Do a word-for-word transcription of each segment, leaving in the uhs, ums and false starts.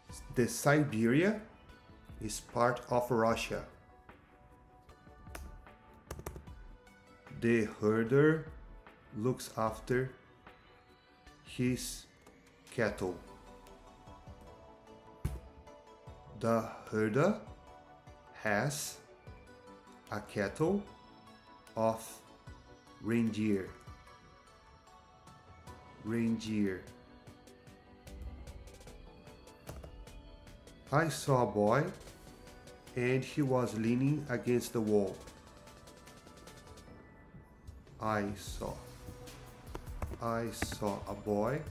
The Siberia is part of Russia. The herder looks after his cattle. The herder has a cattle of reindeer. Reindeer. I saw a boy and he was leaning against the wall. I saw. I saw a boy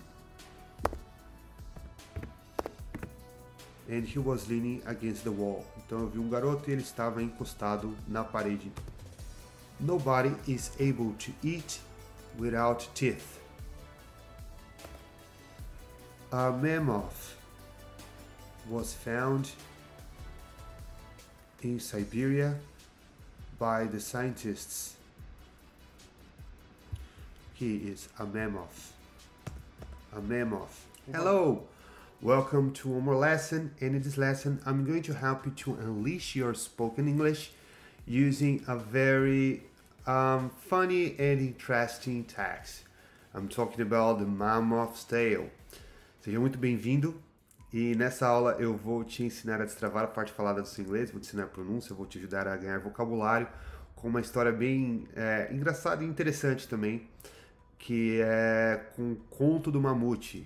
and he was leaning against the wall. Então eu vi um garoto e ele estava encostado na parede. Nobody is able to eat without teeth. A mammoth was found in Siberia by the scientists. He is a mammoth. A mammoth. Hello! Welcome to one more lesson, and in this lesson I'm going to help you to unleash your spoken English using a very um, funny and interesting text. I'm talking about the mammoth's tale. Seja muito bem-vindo, e nessa aula eu vou te ensinar a destravar a parte falada do seu inglês, vou te ensinar a pronúncia, vou te ajudar a ganhar vocabulário com uma história bem é, engraçada e interessante também, que é com o conto do mamute.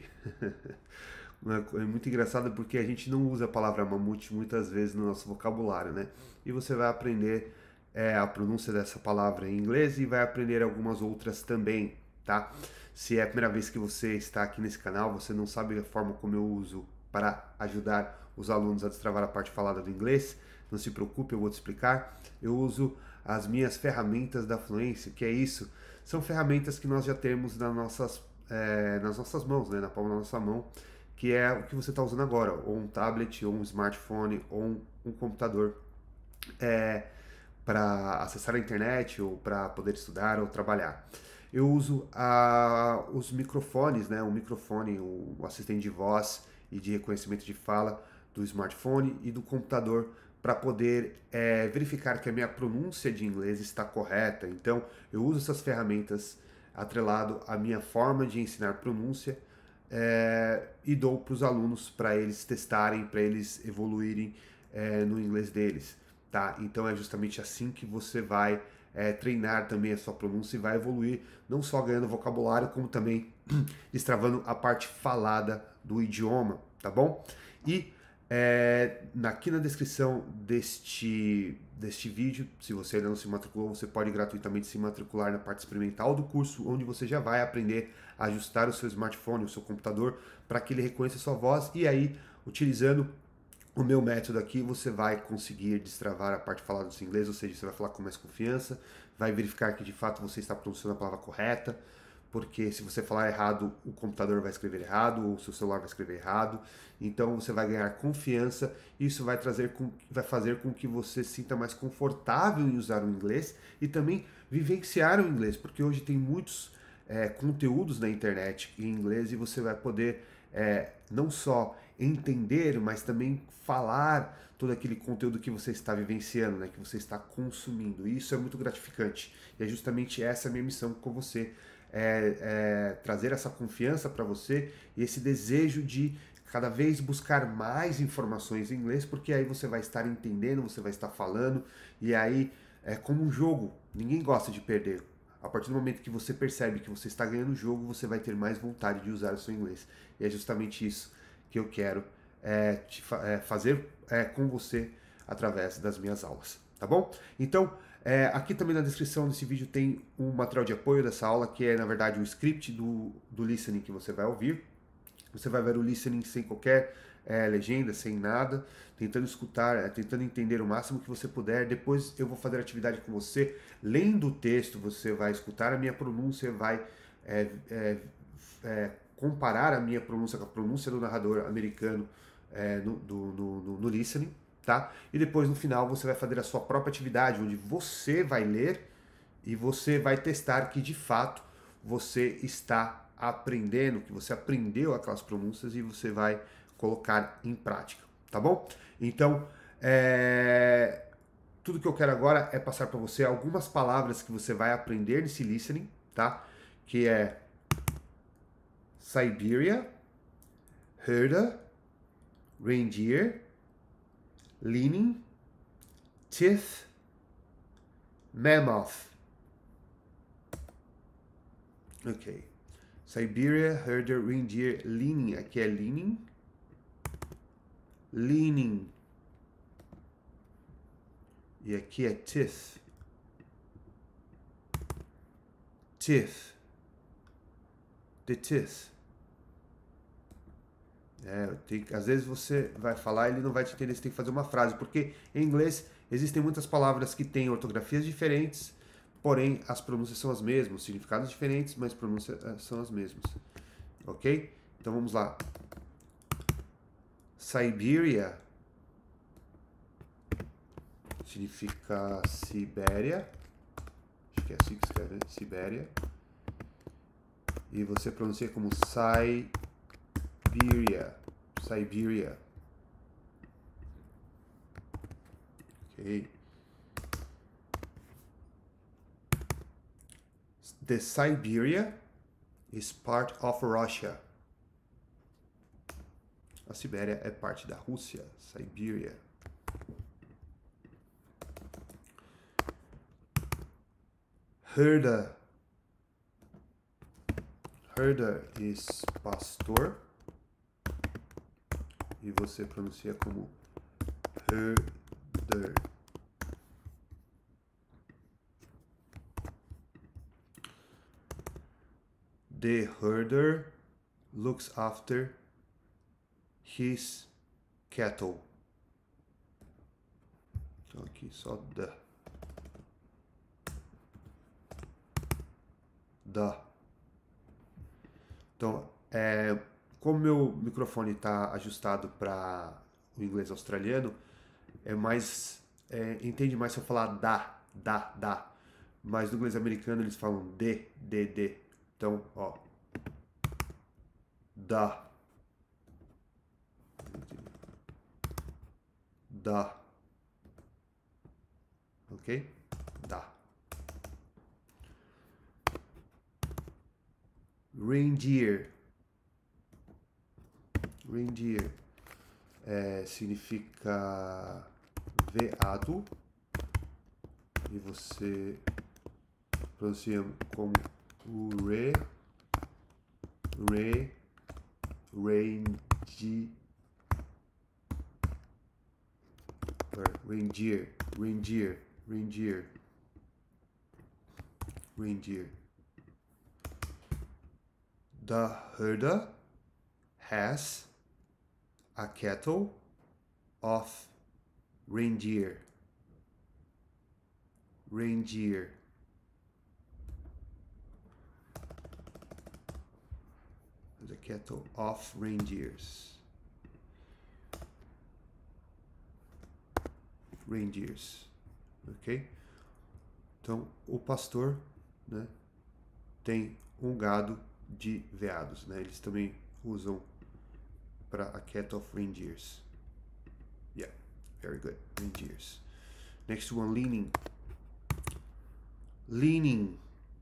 É muito engraçado porque a gente não usa a palavra mamute muitas vezes no nosso vocabulário, né? E você vai aprender é, a pronúncia dessa palavra em inglês e vai aprender algumas outras também, tá? Se é a primeira vez que você está aqui nesse canal, você não sabe a forma como eu uso para ajudar os alunos a destravar a parte falada do inglês, não se preocupe, eu vou te explicar. Eu uso as minhas ferramentas da fluência. Que é isso? São ferramentas que nós já temos nas nossas, é, nas nossas mãos, né? Na palma da nossa mão, que é o que você está usando agora, ou um tablet, ou um smartphone, ou um, um computador, é, para acessar a internet, ou para poder estudar ou trabalhar. Eu uso a, os microfones, né? O microfone, o, o assistente de voz e de reconhecimento de fala do smartphone e do computador para poder é, verificar que a minha pronúncia de inglês está correta. Então, eu uso essas ferramentas atrelado à minha forma de ensinar pronúncia é, e dou para os alunos para eles testarem, para eles evoluírem é, no inglês deles, tá? Então, é justamente assim que você vai É, treinar também a sua pronúncia e vai evoluir, não só ganhando vocabulário, como também destravando a parte falada do idioma, tá bom? E é, aqui na descrição deste, deste vídeo, se você ainda não se matriculou, você pode gratuitamente se matricular na parte experimental do curso, onde você já vai aprender a ajustar o seu smartphone, o seu computador, para que ele reconheça a sua voz, e aí, utilizando o meu método aqui, você vai conseguir destravar a parte falada do seu inglês, ou seja, você vai falar com mais confiança, vai verificar que de fato você está pronunciando a palavra correta, porque se você falar errado, o computador vai escrever errado, ou o seu celular vai escrever errado, então você vai ganhar confiança, isso vai, trazer com, vai fazer com que você se sinta mais confortável em usar o inglês e também vivenciar o inglês, porque hoje tem muitos é, conteúdos na internet em inglês e você vai poder é, não só entender, mas também falar todo aquele conteúdo que você está vivenciando, né, que você está consumindo. E isso é muito gratificante. E é justamente essa a minha missão com você, é, é, trazer essa confiança para você e esse desejo de cada vez buscar mais informações em inglês, porque aí você vai estar entendendo, você vai estar falando, e aí é como um jogo, ninguém gosta de perder. A partir do momento que você percebe que você está ganhando o jogo, você vai ter mais vontade de usar o seu inglês. E é justamente isso que eu quero é, te fa é, fazer é, com você através das minhas aulas, tá bom? Então, é, aqui também na descrição desse vídeo tem um material de apoio dessa aula, que é, na verdade, o script do, do listening que você vai ouvir. Você vai ver o listening sem qualquer é, legenda, sem nada, tentando escutar, é, tentando entender o máximo que você puder. Depois eu vou fazer atividade com você, lendo o texto, você vai escutar a minha pronúncia, vai é, é, é, comparar a minha pronúncia com a pronúncia do narrador americano é, no, do, no, no, no listening, tá? E depois no final você vai fazer a sua própria atividade, onde você vai ler e você vai testar que de fato você está aprendendo, que você aprendeu aquelas pronúncias e você vai colocar em prática, tá bom? Então, é... tudo que eu quero agora é passar para você algumas palavras que você vai aprender nesse listening, tá? Que é Siberia, herder, reindeer, leaning, teeth, mammoth. Ok. Siberia, herder, reindeer, leaning. Aqui é leaning. Leaning. E aqui é teeth. Teeth. The teeth. É, tem, às vezes você vai falar e ele não vai te entender, você tem que fazer uma frase, porque em inglês existem muitas palavras que têm ortografias diferentes, porém as pronúncias são as mesmas, significados diferentes, mas pronúncias são as mesmas. Ok? Então vamos lá. Siberia significa Sibéria. Acho que é assim que escreve, né? Sibéria. E você pronuncia como Siberia. Siberia. Ok. The Siberia is part of Russia. A Sibéria é parte da Rússia. Siberia. Herder. Herder is pastor. E você pronuncia como herder. The herder looks after his cattle. Então aqui só the. The. Então, é, como meu microfone está ajustado para o inglês australiano, é mais é, entende mais se eu falar da, da, da. Mas no inglês americano eles falam de, de, de. Então, ó, da, da, ok? Da. Reindeer. Reindeer é, significa veado e você pronuncia como re, re, reindeer, reindeer, reindeer, reindeer, reindeer. The herder has a cattle of reindeer. Reindeer. The cattle of reindeers. Reindeers. Ok? Então, o pastor, né, tem um gado de veados, né? Eles também usam para a cattle of reindeers. Yeah, very good. Reindeers. Next one, leaning. Leaning.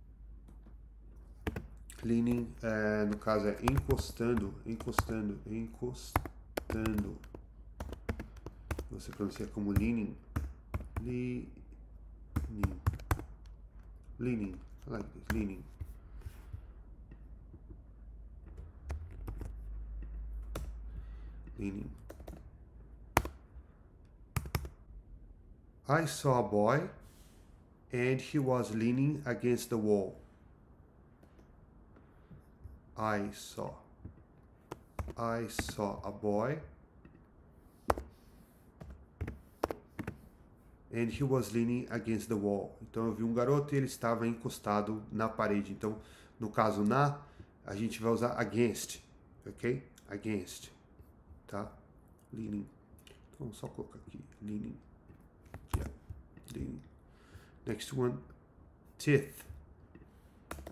Leaning, é, no caso, é encostando, encostando, encostando. Você pronuncia como leaning. Leaning. Leaning. I like this. Leaning. Leaning. I saw a boy and he was leaning against the wall. I saw. I saw a boy and he was leaning against the wall. Então eu vi um garoto e ele estava encostado na parede. Então, no caso na, a gente vai usar against, ok? Against, tá? Leaning. Então só colocar aqui, leaning. Yeah, leaning. Next one, teeth.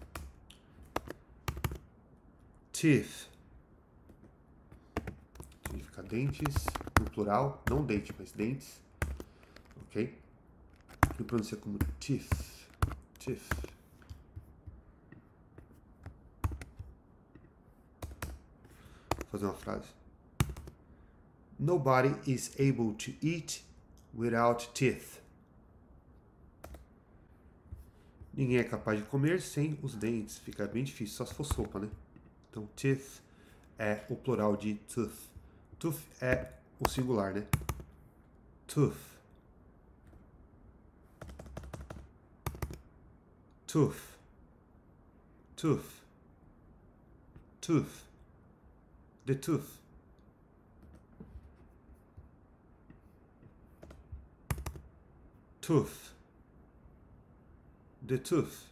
Teeth. significa dentes, no plural, não dente, mas dentes, ok? E pronuncia como teeth, teeth. Vou fazer uma frase. Nobody is able to eat without teeth. Ninguém é capaz de comer sem os dentes. Fica bem difícil, só se for sopa, né? Então, teeth é o plural de tooth. Tooth é o singular, né? Tooth. Tooth. Tooth. Tooth. The tooth. Tooth. The tooth.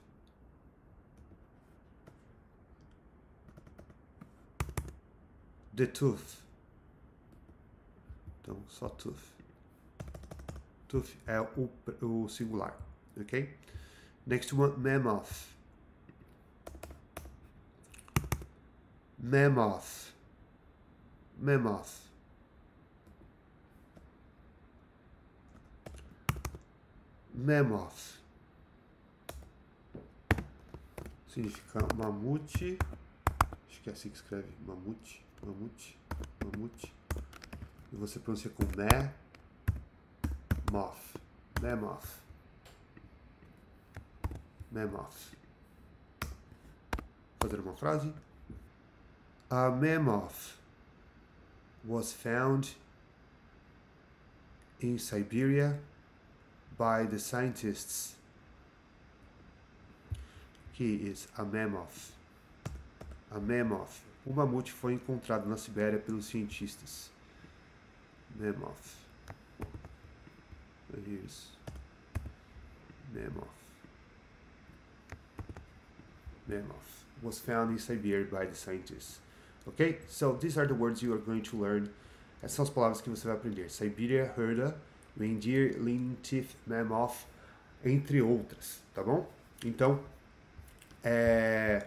The tooth. Então, só tooth. Tooth é o, o singular, ok? Next one, mammoth. Mammoth. Mammoth. Mammoth. Significa mamute. Acho que é assim que escreve. Mamute, mamute, mamute. E você pronuncia com me, moth. Mammoth. Mammoth. Fazer uma frase. A mammoth was found in Siberia by the scientists. Que is a mammoth. A mammoth. O mamute foi encontrado na Sibéria pelos cientistas. Mammoth. Here's mammoth. Mammoth was found in Siberia by the scientists. Okay? So these are the words you are going to learn. Essas são as palavras que você vai aprender. Siberia, herda, reindeer, lean teeth, mammoth, entre outras, tá bom? Então, é,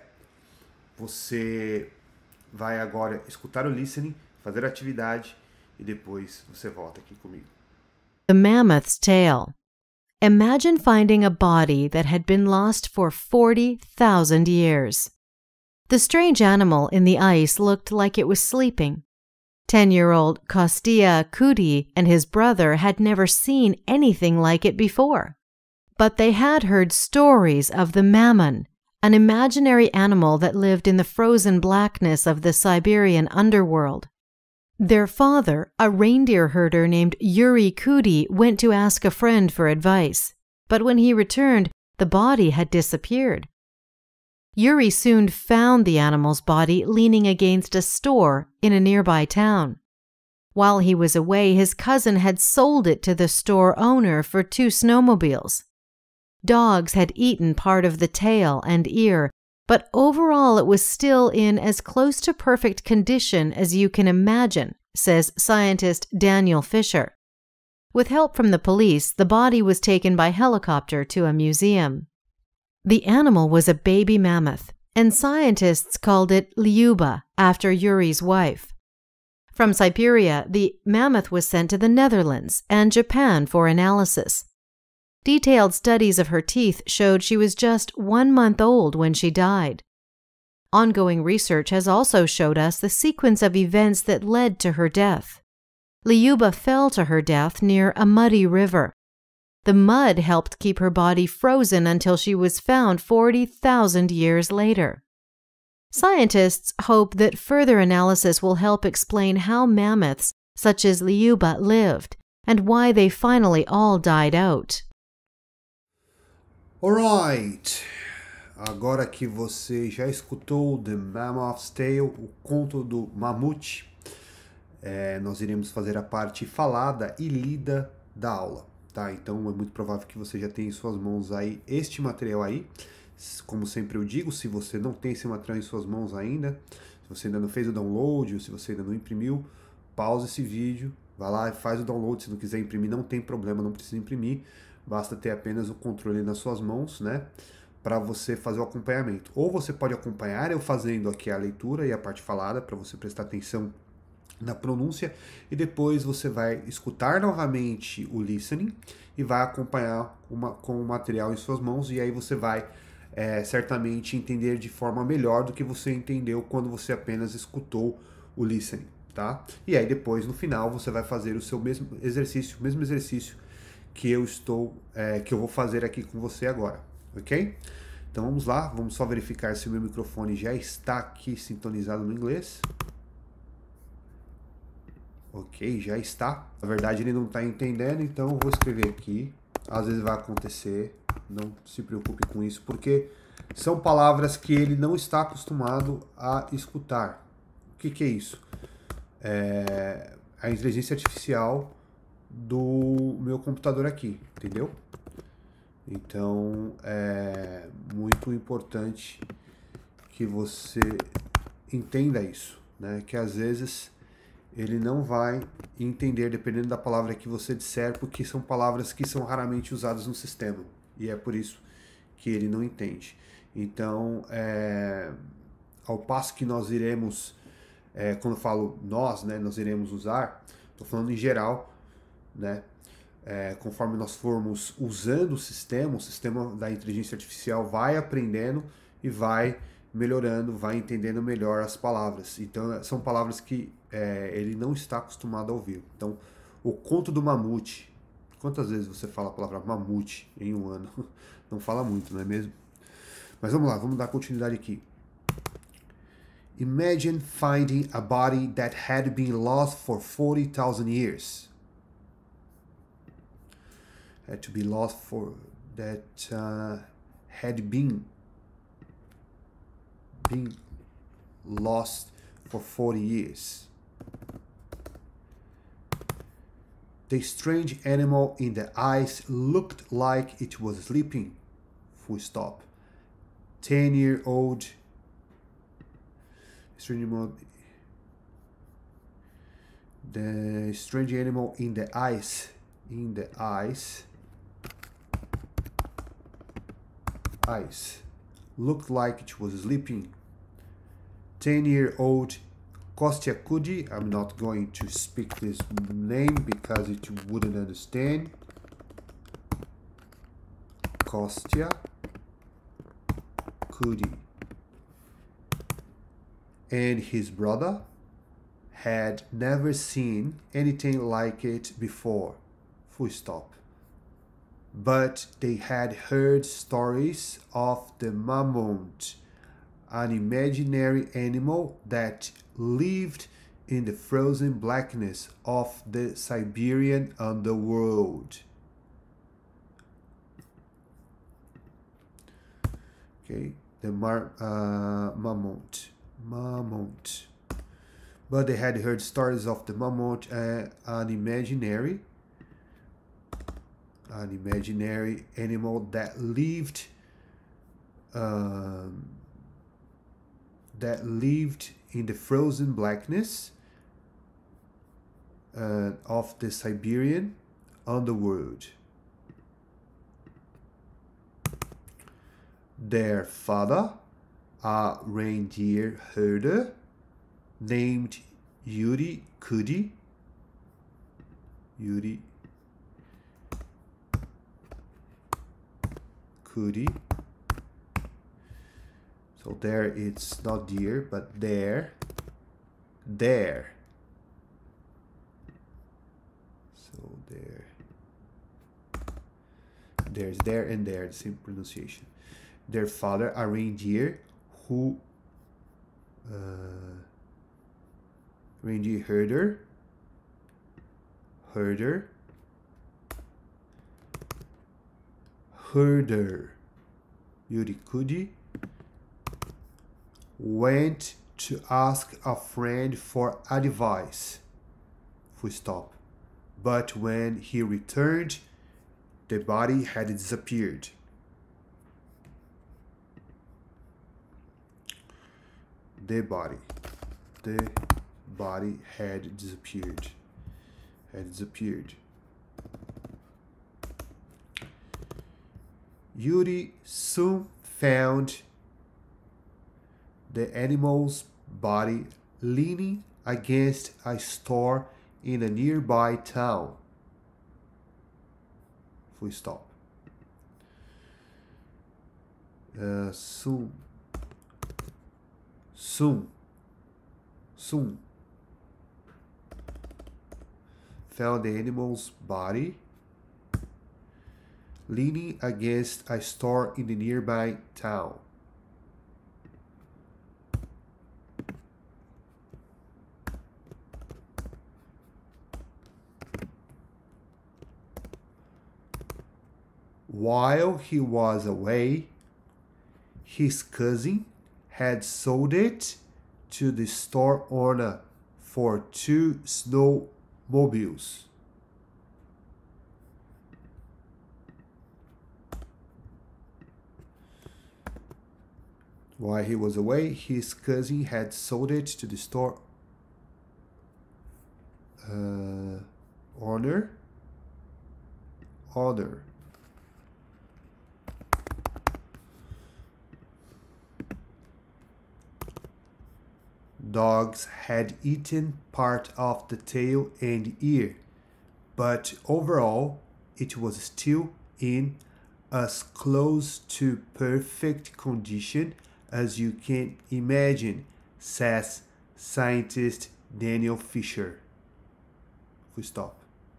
você vai agora escutar o listening, fazer a atividade e depois você volta aqui comigo. The Mammoth's Tale. Imagine finding a body that had been lost for forty thousand years. The strange animal in the ice looked like it was sleeping. Ten-year-old Kostia Kuti and his brother had never seen anything like it before. But they had heard stories of the Mammon, an imaginary animal that lived in the frozen blackness of the Siberian underworld. Their father, a reindeer herder named Yuri Kuti, went to ask a friend for advice, but when he returned, the body had disappeared. Yuri soon found the animal's body leaning against a store in a nearby town. While he was away, his cousin had sold it to the store owner for two snowmobiles. Dogs had eaten part of the tail and ear, but overall it was still in as close to perfect condition as you can imagine, says scientist Daniel Fisher. With help from the police, the body was taken by helicopter to a museum. The animal was a baby mammoth, and scientists called it Lyuba, after Yuri's wife. From Siberia, the mammoth was sent to the Netherlands and Japan for analysis. Detailed studies of her teeth showed she was just one month old when she died. Ongoing research has also showed us the sequence of events that led to her death. Lyuba fell to her death near a muddy river. The mud helped keep her body frozen until she was found forty thousand years later. Scientists hope that further analysis will help explain how mammoths, such as Lyuba, lived and why they finally all died out. Alright, agora que você já escutou The Mammoth's Tale, o conto do mamute, é, nós iremos fazer a parte falada e lida da aula, tá? Então é muito provável que você já tenha em suas mãos aí este material aí. Como sempre eu digo, se você não tem esse material em suas mãos ainda, se você ainda não fez o download ou se você ainda não imprimiu, pausa esse vídeo, vai lá e faz o download. Se não quiser imprimir, não tem problema, não precisa imprimir. Basta ter apenas o controle nas suas mãos, né, para você fazer o acompanhamento. Ou você pode acompanhar eu fazendo aqui a leitura e a parte falada, para você prestar atenção na pronúncia, e depois você vai escutar novamente o listening e vai acompanhar uma, com o material em suas mãos, e aí você vai é, certamente entender de forma melhor do que você entendeu quando você apenas escutou o listening, tá? E aí depois, no final, você vai fazer o seu mesmo exercício, o mesmo exercício que eu estou, é, que eu vou fazer aqui com você agora, ok? Então vamos lá, vamos só verificar se o meu microfone já está aqui sintonizado no inglês. Ok, já está. Na verdade ele não está entendendo, então eu vou escrever aqui. Às vezes vai acontecer, não se preocupe com isso, porque são palavras que ele não está acostumado a escutar. O que, que é isso? É a inteligência artificial do meu computador aqui, entendeu? Então é muito importante que você entenda isso, né? Que às vezes ele não vai entender dependendo da palavra que você disser, porque são palavras que são raramente usadas no sistema, e é por isso que ele não entende. Então, é, ao passo que nós iremos, é, quando eu falo nós, né, nós iremos usar, estou falando em geral, né, é, conforme nós formos usando o sistema, o sistema da inteligência artificial vai aprendendo e vai melhorando, vai entendendo melhor as palavras. Então, são palavras que é, ele não está acostumado a ouvir. Então, o conto do mamute. Quantas vezes você fala a palavra mamute em um ano? Não fala muito, não é mesmo? Mas vamos lá, vamos dar continuidade aqui. Imagine finding a body that had been lost for forty thousand years. Had to be lost for that uh, had been been lost for forty years. The strange animal in the ice looked like it was sleeping. Full stop. Ten-year-old strange animal. The strange animal in the ice. In the ice. Ice. Looked like it was sleeping. Ten-year-old Kostya Kudi. I'm not going to speak this name because it wouldn't understand. Kostya Kudi. And his brother had never seen anything like it before. Full stop. But they had heard stories of the mammoth, an imaginary animal that lived in the frozen blackness of the Siberian underworld. Okay, the mar uh, mammoth, mammoth. But they had heard stories of the mammoth, uh, an imaginary, an imaginary animal that lived. Um, that lived in the frozen blackness uh, of the Siberian underworld. Their father, a reindeer herder named Yuri Kudi, Yuri Kudi. So there it's not deer, but there, there. So there. There's there and there, the same pronunciation. Their father, a reindeer who, uh, reindeer herder, herder, herder, Yuri Kudi, went to ask a friend for advice. Full stop. But when he returned, the body had disappeared. The body. The body had disappeared. Had disappeared. Yuri soon found the animal's body leaning against a store in a nearby town. Full stop. Uh, soon. Soon. Soon. Found the animal's body leaning against a store in the nearby town. While he was away, his cousin had sold it to the store owner for two snowmobiles. While he was away, his cousin had sold it to the store uh, owner. Owner. Dogs had eaten part of the tail and ear, but overall it was still in as close to perfect condition as you can imagine, says scientist Daniel Fisher. Full stop.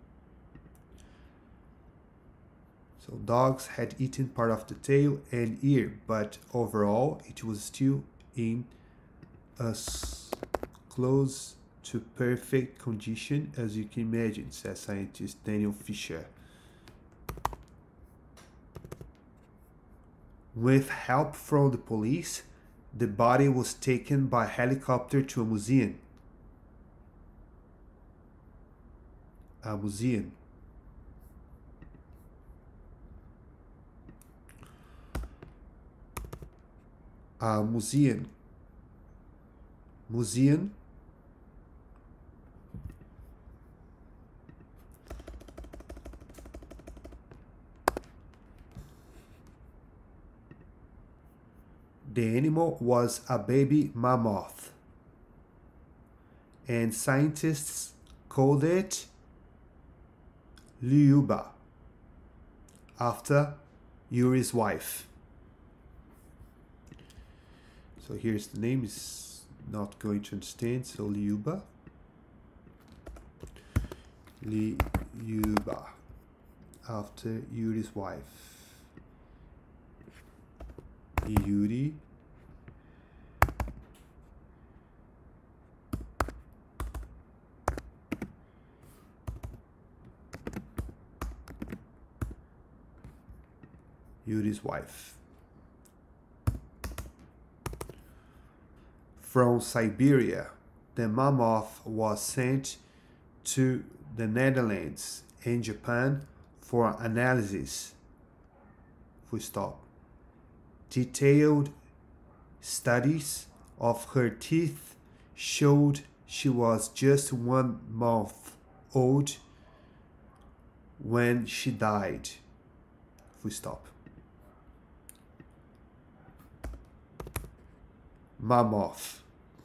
So dogs had eaten part of the tail and ear, but overall it was still in as close to perfect condition as you can imagine, says scientist Daniel Fisher. With help from the police, the body was taken by helicopter to a museum. A museum. A museum. Museum. The animal was a baby mammoth, and scientists called it Lyuba, after Yuri's wife. So here's the name, is not going to understand, so Lyuba. Lyuba, after Yuri's wife. Yuri. Yuri's wife. From Siberia, the mammoth was sent to the Netherlands and Japan for analysis. Full stop. Detailed studies of her teeth showed she was just one month old when she died. Full stop. Mammoth.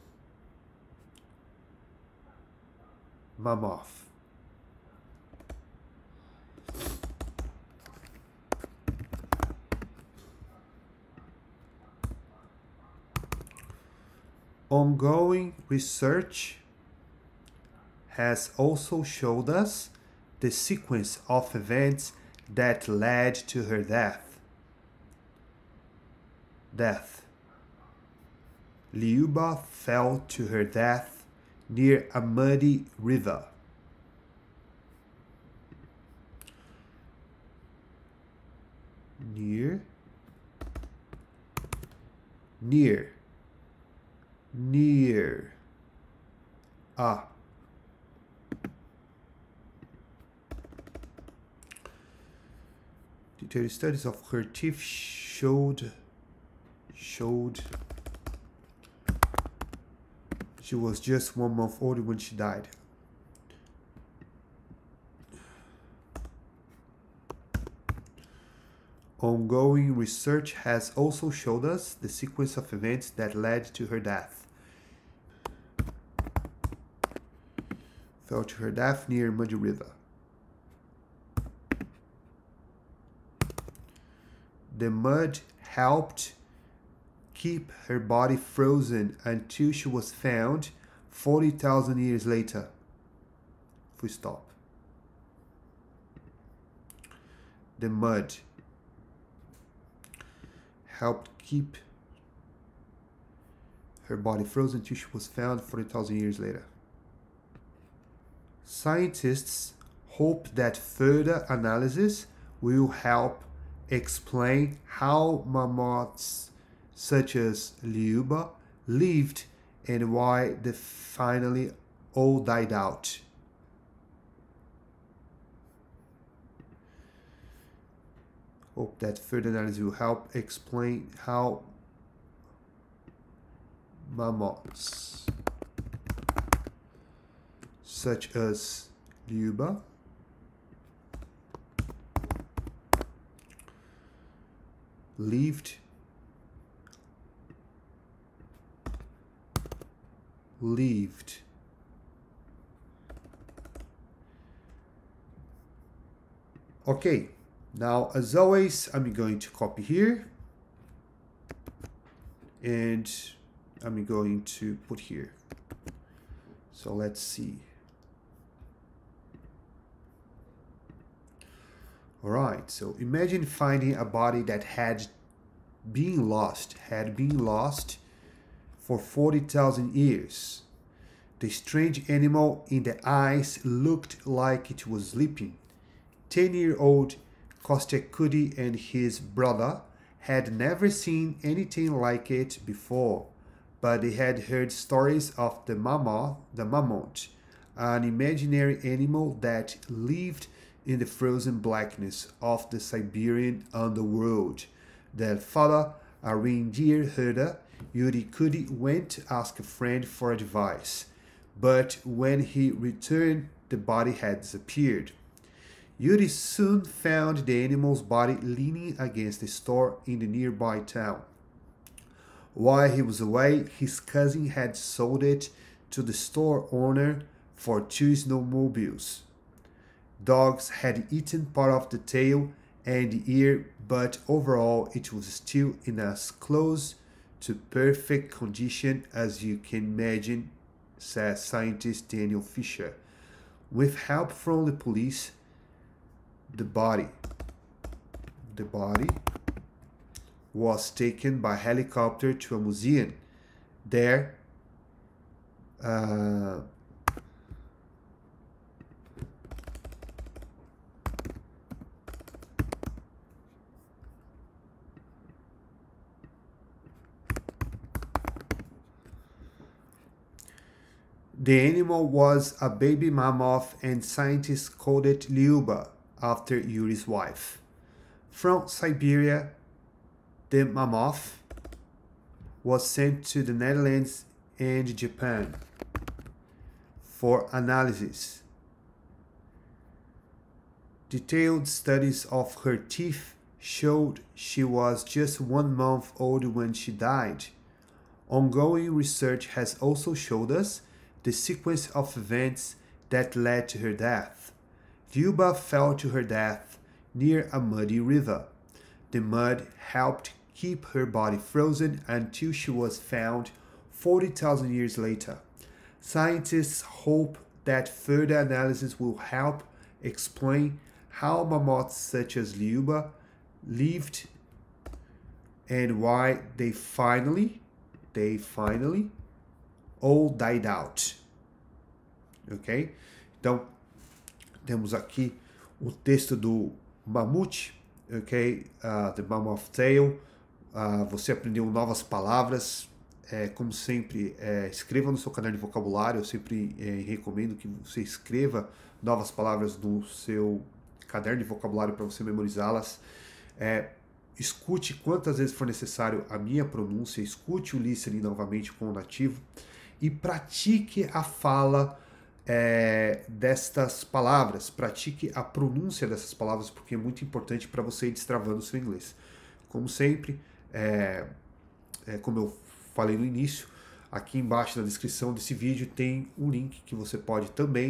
Mammoth. Ongoing research has also showed us the sequence of events that led to her death. Death. Lyuba fell to her death near a muddy river. Near. Near. Near. Ah. Detailed studies of her teeth showed showed she was just one month old when she died. Ongoing research has also showed us the sequence of events that led to her death. fell to her death near Muddy River. The mud helped keep her body frozen until she was found forty thousand years later. Full stop. The mud helped keep her body frozen until she was found forty thousand years later. Scientists hope that further analysis will help explain how mammoths such as Liuba lived and why they finally all died out. Hope that further analysis will help explain how mammoths such as Liuba lived lived okay, now as always I'm going to copy here and I'm going to put here. So let's see. Alright, so imagine finding a body that had been lost, had been lost for forty thousand years. The strange animal in the ice looked like it was sleeping. Ten-year-old Costecudi and his brother had never seen anything like it before, but they had heard stories of the mammoth, the mammoth, an imaginary animal that lived in the frozen blackness of the Siberian underworld. Their father, a reindeer herder, Yuri Kudi, went to ask a friend for advice, but when he returned, the body had disappeared. Yuri soon found the animal's body leaning against a store in the nearby town. While he was away, his cousin had sold it to the store owner for two snowmobiles. Dogs had eaten part of the tail and the ear, but overall it was still in as close to perfect condition as you can imagine, says scientist Daniel Fisher. With help from the police, the body, the body was taken by helicopter to a museum. There, uh, the animal was a baby mammoth and scientists called it Liuba after Yuri's wife. From Siberia, the mammoth was sent to the Netherlands and Japan for analysis. Detailed studies of her teeth showed she was just one month old when she died. Ongoing research has also showed us the sequence of events that led to her death. Liuba fell to her death near a muddy river. The mud helped keep her body frozen until she was found forty thousand years later. Scientists hope that further analysis will help explain how mammoths such as Liuba lived and why they finally, they finally all died out. Ok? Então, temos aqui o texto do mamute, ok? Uh, The Mammoth Tale. Uh, você aprendeu novas palavras. É, como sempre, é, escreva no seu caderno de vocabulário. Eu sempre é, recomendo que você escreva novas palavras no seu caderno de vocabulário para você memorizá-las. É, escute quantas vezes for necessário a minha pronúncia, escute o listening novamente com o nativo e pratique a fala é, destas palavras, pratique a pronúncia dessas palavras, porque é muito importante para você ir destravando o seu inglês. Como sempre, é, é, como eu falei no início, aqui embaixo na descrição desse vídeo tem um link que você pode também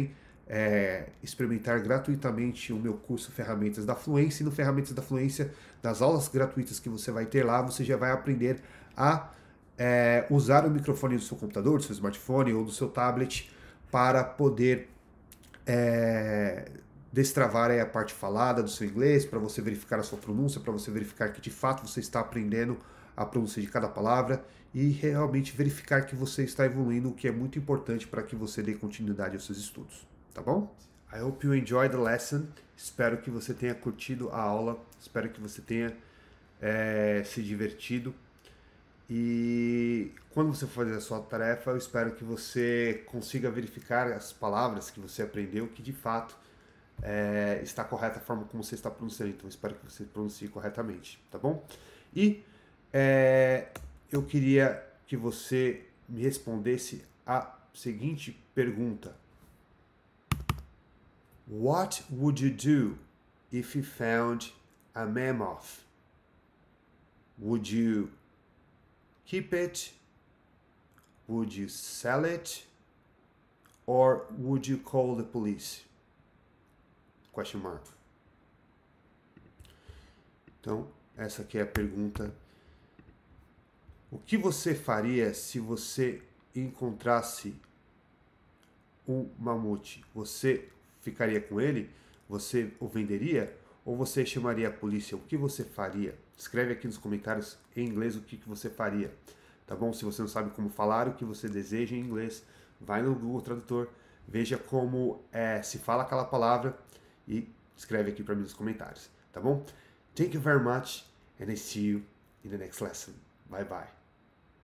é, experimentar gratuitamente o meu curso Ferramentas da Fluência. E no Ferramentas da Fluência, das aulas gratuitas que você vai ter lá, você já vai aprender a é, usar o microfone do seu computador, do seu smartphone ou do seu tablet para poder é, destravar aí a parte falada do seu inglês, para você verificar a sua pronúncia, para você verificar que de fato você está aprendendo a pronúncia de cada palavra e realmente verificar que você está evoluindo, o que é muito importante para que você dê continuidade aos seus estudos, tá bom? I hope you enjoyed the lesson. Espero que você tenha curtido a aula, espero que você tenha é, se divertido. E quando você for fazer a sua tarefa, eu espero que você consiga verificar as palavras que você aprendeu, que de fato é, está correta a forma como você está pronunciando. Então, eu espero que você pronuncie corretamente, tá bom? E é, eu queria que você me respondesse a seguinte pergunta. What would you do if you found a mammoth? Would you keep it? Would you sell it? Or would you call the police? Question mark. Então, essa aqui é a pergunta. O que você faria se você encontrasse um mamute? Você ficaria com ele? Você o venderia? Ou você chamaria a polícia? O que você faria? Escreve aqui nos comentários em inglês o que, que você faria, tá bom? Se você não sabe como falar o que você deseja em inglês, vai no Google Tradutor, veja como é, se fala aquela palavra e escreve aqui para mim nos comentários, tá bom? Thank you very much and I see you in the next lesson. Bye bye.